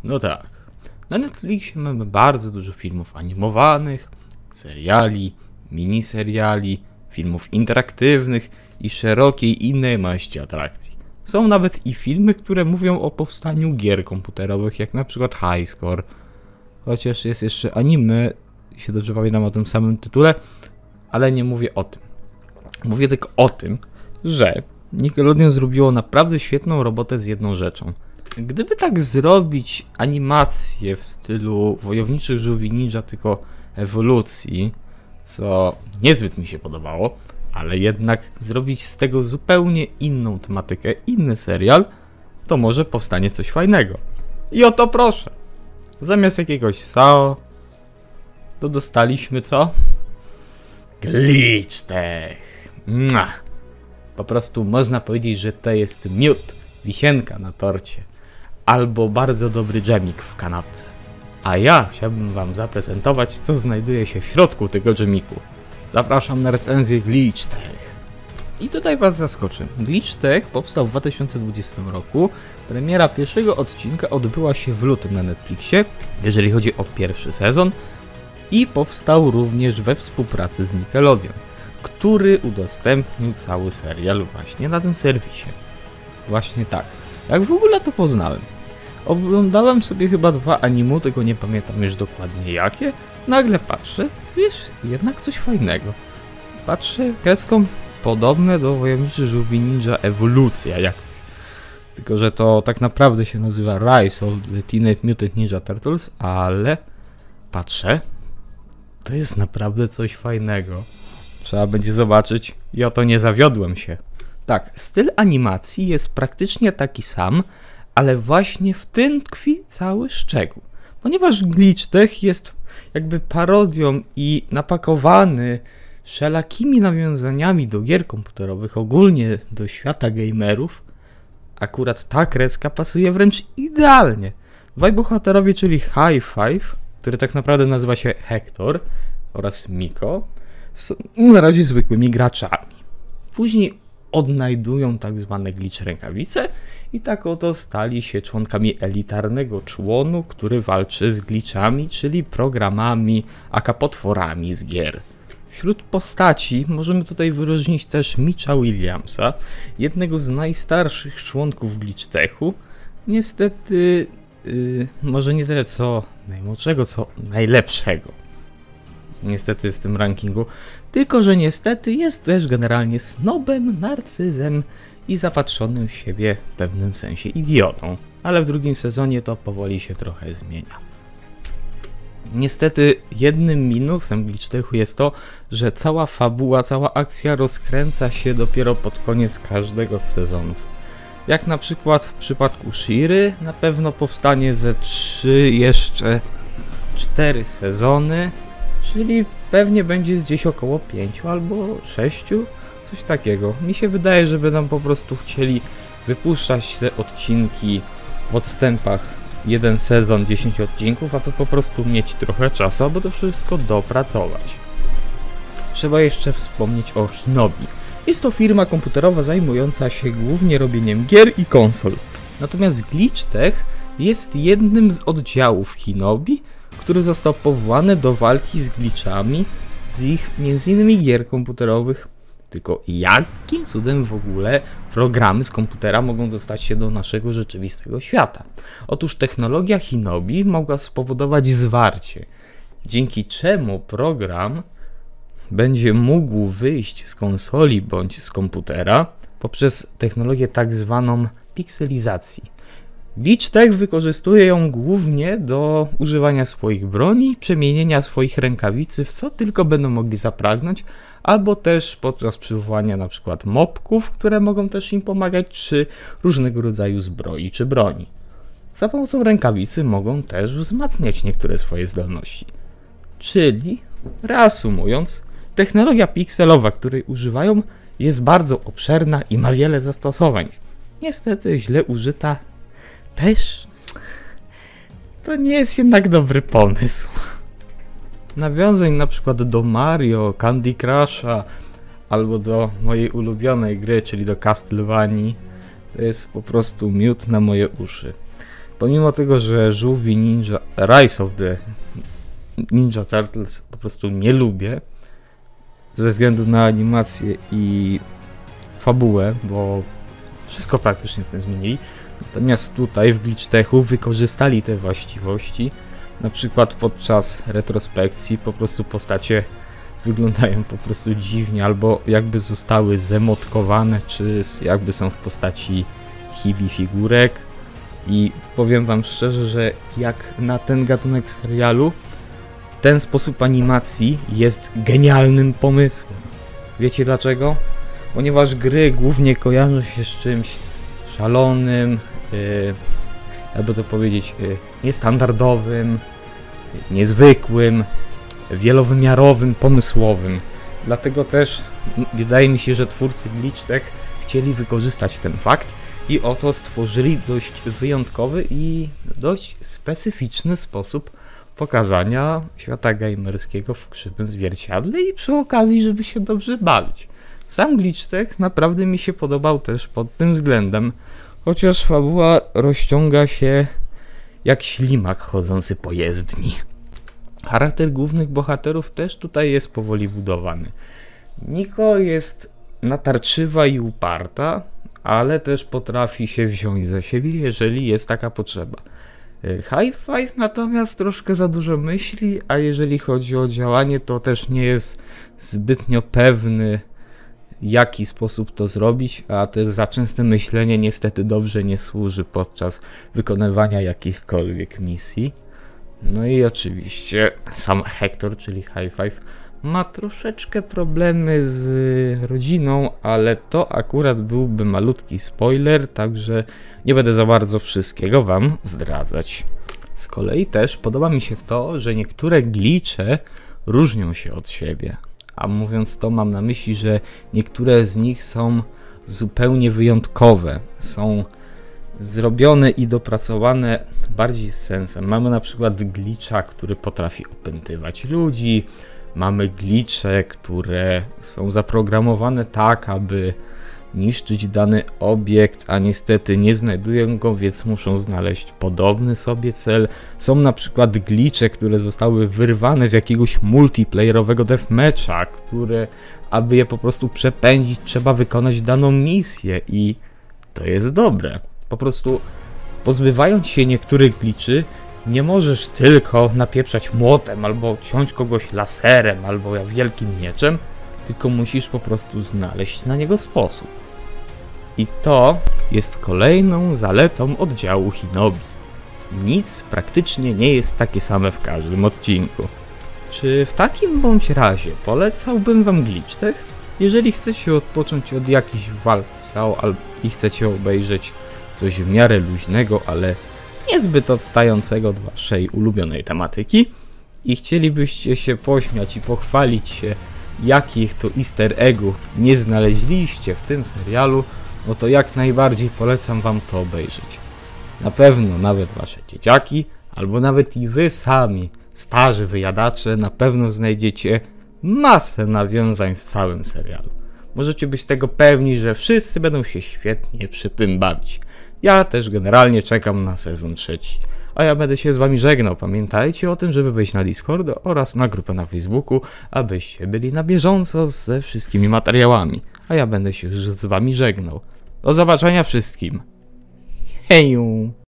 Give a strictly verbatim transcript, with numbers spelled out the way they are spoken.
No tak, na Netflixie mamy bardzo dużo filmów animowanych, seriali, miniseriali, filmów interaktywnych i szerokiej innej maści atrakcji. Są nawet i filmy, które mówią o powstaniu gier komputerowych, jak na przykład High Score. Chociaż jest jeszcze anime, się dobrze pamiętam o tym samym tytule, ale nie mówię o tym. Mówię tylko o tym, że Nickelodeon zrobiło naprawdę świetną robotę z jedną rzeczą. Gdyby tak zrobić animację w stylu Wojowniczych Żółwi Ninja, tylko ewolucji, co niezbyt mi się podobało, ale jednak zrobić z tego zupełnie inną tematykę, inny serial, to może powstanie coś fajnego. I o to proszę. Zamiast jakiegoś S A O, to dostaliśmy co? Glitch Tech. Mua. Po prostu można powiedzieć, że to jest miód, wisienka na torcie, albo bardzo dobry dżemik w kanapce. A ja chciałbym wam zaprezentować, co znajduje się w środku tego dżemiku. Zapraszam na recenzję Glitch Tech. I tutaj was zaskoczę. Glitch Tech powstał w dwa tysiące dwudziestym roku. Premiera pierwszego odcinka odbyła się w lutym na Netflixie, jeżeli chodzi o pierwszy sezon. I powstał również we współpracy z Nickelodeon, który udostępnił cały serial właśnie na tym serwisie. Właśnie tak. Jak w ogóle to poznałem? Oglądałem sobie chyba dwa animu, tylko nie pamiętam już dokładnie jakie. Nagle patrzę, wiesz, jednak coś fajnego. Patrzę, kreską podobne do Wojowniczych Żółwi Ninja ewolucja jak. Tylko że to tak naprawdę się nazywa Rise of the Teenage Mutant Ninja Turtles, ale patrzę, to jest naprawdę coś fajnego. Trzeba będzie zobaczyć i oto nie zawiodłem się. Tak, styl animacji jest praktycznie taki sam, ale właśnie w tym tkwi cały szczegół. Ponieważ Glitch Tech jest jakby parodią i napakowany wszelakimi nawiązaniami do gier komputerowych, ogólnie do świata gamerów, akurat ta kreska pasuje wręcz idealnie. Dwaj bohaterowie, czyli High Five, który tak naprawdę nazywa się Hector, oraz Miko, są na razie zwykłymi graczami. Później odnajdują tak zwane glitch rękawice i tak oto stali się członkami elitarnego członu, który walczy z glitchami, czyli programami, aka potworami z gier. Wśród postaci możemy tutaj wyróżnić też Mitcha Williamsa, jednego z najstarszych członków Glitch Techu. Niestety, yy, może nie tyle co najmłodszego, co najlepszego. Niestety w tym rankingu. Tylko że niestety jest też generalnie snobem, narcyzem i zapatrzonym w siebie w pewnym sensie idiotą. Ale w drugim sezonie to powoli się trochę zmienia. Niestety jednym minusem Glitch Techu jest to, że cała fabuła, cała akcja rozkręca się dopiero pod koniec każdego z sezonów. Jak na przykład w przypadku Shiry na pewno powstanie ze trzy jeszcze cztery sezony, czyli pewnie będzie gdzieś około pięciu albo sześciu, coś takiego. Mi się wydaje, że będą po prostu chcieli wypuszczać te odcinki w odstępach. Jeden sezon, dziesięć odcinków, aby po prostu mieć trochę czasu, aby to wszystko dopracować. Trzeba jeszcze wspomnieć o Hinobi. Jest to firma komputerowa zajmująca się głównie robieniem gier i konsol. Natomiast Glitch Tech jest jednym z oddziałów Hinobi, który został powołany do walki z glitchami z ich między innymi gier komputerowych. Tylko jakim cudem w ogóle programy z komputera mogą dostać się do naszego rzeczywistego świata? Otóż technologia Hinobi mogła spowodować zwarcie, dzięki czemu program będzie mógł wyjść z konsoli bądź z komputera poprzez technologię tak zwaną pikselizacji. Glitch Tech wykorzystuje ją głównie do używania swoich broni, przemienienia swoich rękawicy w co tylko będą mogli zapragnąć, albo też podczas przywołania na przykład mobków, które mogą też im pomagać, czy różnego rodzaju zbroi czy broni. Za pomocą rękawicy mogą też wzmacniać niektóre swoje zdolności. Czyli, reasumując, technologia pikselowa, której używają, jest bardzo obszerna i ma wiele zastosowań. Niestety źle użyta też to nie jest jednak dobry pomysł. Nawiązań na przykład do Mario, Candy Crusha albo do mojej ulubionej gry, czyli do Castlevanii, to jest po prostu miód na moje uszy. Pomimo tego, że żółwi Ninja, Rise of the Ninja Turtles po prostu nie lubię, ze względu na animację i fabułę, bo wszystko praktycznie w tym zmienili. Natomiast tutaj w Glitch Techu wykorzystali te właściwości. Na przykład podczas retrospekcji po prostu postacie wyglądają po prostu dziwnie, albo jakby zostały zemotkowane, czy jakby są w postaci chibi figurek. I powiem wam szczerze, że jak na ten gatunek serialu, ten sposób animacji jest genialnym pomysłem. Wiecie dlaczego? Ponieważ gry głównie kojarzą się z czymś szalonym, yy, jakby to powiedzieć, yy, niestandardowym, niezwykłym, wielowymiarowym, pomysłowym. Dlatego też wydaje mi się, że twórcy Glitch Tech chcieli wykorzystać ten fakt i oto stworzyli dość wyjątkowy i dość specyficzny sposób pokazania świata gamerskiego w krzywym zwierciadle i przy okazji, żeby się dobrze bawić. Sam Glitch Tech naprawdę mi się podobał też pod tym względem, chociaż fabuła rozciąga się jak ślimak chodzący po jezdni. Charakter głównych bohaterów też tutaj jest powoli budowany. Niko jest natarczywa i uparta, ale też potrafi się wziąć za siebie, jeżeli jest taka potrzeba. High Five natomiast troszkę za dużo myśli, a jeżeli chodzi o działanie, to też nie jest zbytnio pewny, w jaki sposób to zrobić, a też za częste myślenie niestety dobrze nie służy podczas wykonywania jakichkolwiek misji. No i oczywiście sam Hector, czyli High Five, ma troszeczkę problemy z rodziną, ale to akurat byłby malutki spoiler, także nie będę za bardzo wszystkiego wam zdradzać. Z kolei też podoba mi się to, że niektóre glitche różnią się od siebie. A mówiąc to, mam na myśli, że niektóre z nich są zupełnie wyjątkowe. Są zrobione i dopracowane bardziej z sensem. Mamy na przykład glitcha, który potrafi opętywać ludzi. Mamy glitche, które są zaprogramowane tak, aby niszczyć dany obiekt, a niestety nie znajdują go, więc muszą znaleźć podobny sobie cel. Są na przykład glitche, które zostały wyrwane z jakiegoś multiplayerowego deathmatcha, które, aby je po prostu przepędzić, trzeba wykonać daną misję i to jest dobre. Po prostu pozbywając się niektórych glitchy, nie możesz tylko napieprzać młotem, albo ciąć kogoś laserem, albo wielkim mieczem, tylko musisz po prostu znaleźć na niego sposób. I to jest kolejną zaletą oddziału Hinobi. Nic praktycznie nie jest takie same w każdym odcinku. Czy w takim bądź razie polecałbym wam Glitch Tech? Jeżeli chcecie odpocząć od jakichś walk i chcecie obejrzeć coś w miarę luźnego, ale niezbyt odstającego od waszej ulubionej tematyki i chcielibyście się pośmiać i pochwalić się, jakich to easter eggów nie znaleźliście w tym serialu, no to jak najbardziej polecam wam to obejrzeć. Na pewno nawet wasze dzieciaki, albo nawet i wy sami, starzy wyjadacze, na pewno znajdziecie masę nawiązań w całym serialu. Możecie być tego pewni, że wszyscy będą się świetnie przy tym bawić. Ja też generalnie czekam na sezon trzeci. A ja będę się z wami żegnał. Pamiętajcie o tym, żeby wejść na Discorda oraz na grupę na Facebooku, abyście byli na bieżąco ze wszystkimi materiałami. A ja będę się już z wami żegnał. Do zobaczenia wszystkim. Heju!